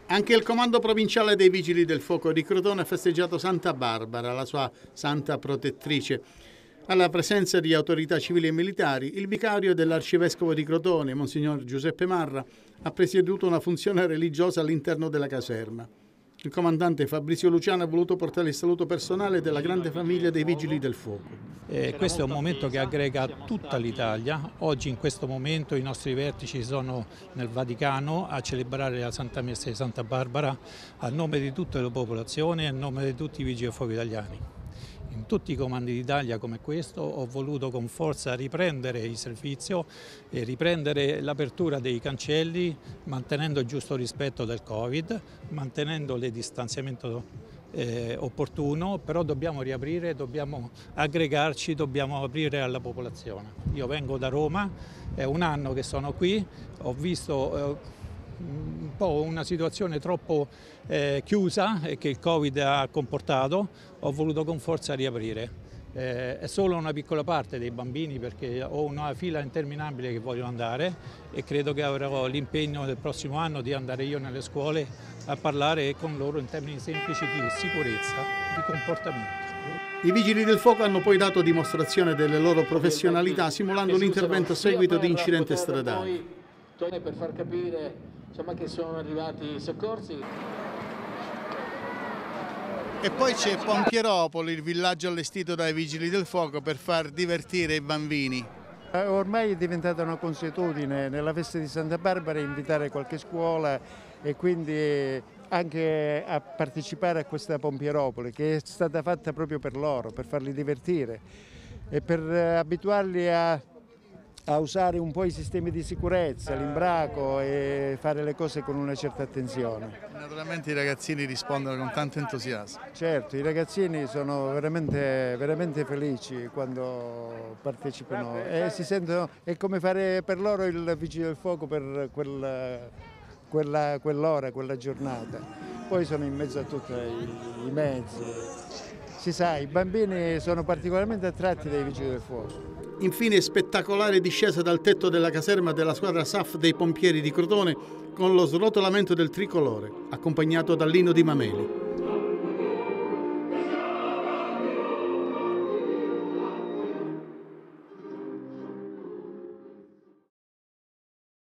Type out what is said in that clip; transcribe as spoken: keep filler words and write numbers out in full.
Anche il Comando Provinciale dei Vigili del Fuoco di Crotone ha festeggiato Santa Barbara, la sua santa protettrice. Alla presenza di autorità civili e militari, il vicario dell'Arcivescovo di Crotone, Monsignor Giuseppe Marra, ha presieduto una funzione religiosa all'interno della caserma. Il comandante Fabrizio Luciano ha voluto portare il saluto personale della grande famiglia dei Vigili del Fuoco. Eh, questo è un momento che aggrega tutta l'Italia. Oggi in questo momento i nostri vertici sono nel Vaticano a celebrare la Santa Messa di Santa Barbara a nome di tutta la popolazione e a nome di tutti i Vigili del Fuoco italiani. In tutti i comandi d'Italia come questo ho voluto con forza riprendere il servizio e riprendere l'apertura dei cancelli mantenendo il giusto rispetto del Covid, mantenendo il distanziamento eh, opportuno, però dobbiamo riaprire, dobbiamo aggregarci, dobbiamo aprire alla popolazione. Io vengo da Roma, è un anno che sono qui, ho visto eh, un po' una situazione troppo eh, chiusa e che il Covid ha comportato, ho voluto con forza riaprire. Eh, è solo una piccola parte dei bambini perché ho una fila interminabile che voglio andare e credo che avrò l'impegno del prossimo anno di andare io nelle scuole a parlare con loro in termini semplici di sicurezza, di comportamento. I Vigili del Fuoco hanno poi dato dimostrazione delle loro professionalità simulando un intervento a seguito di incidente stradale. Per far capire insomma, che sono arrivati i soccorsi. E poi c'è Pompieropoli, il villaggio allestito dai Vigili del Fuoco per far divertire i bambini. Ormai è diventata una consuetudine nella festa di Santa Barbara invitare qualche scuola e quindi anche a partecipare a questa Pompieropoli che è stata fatta proprio per loro, per farli divertire e per abituarli a a usare un po' i sistemi di sicurezza, l'imbraco e fare le cose con una certa attenzione. Naturalmente i ragazzini rispondono con tanto entusiasmo. Certo, i ragazzini sono veramente, veramente felici quando partecipano e si sentono, è come fare per loro il Vigile del Fuoco per quella, quella, quell'ora, quella giornata. Poi sono in mezzo a tutti i, i mezzi. Si sa, i bambini sono particolarmente attratti dai Vigili del Fuoco. Infine spettacolare discesa dal tetto della caserma della squadra S A F dei pompieri di Crotone con lo srotolamento del tricolore, accompagnato dall'inno di Mameli.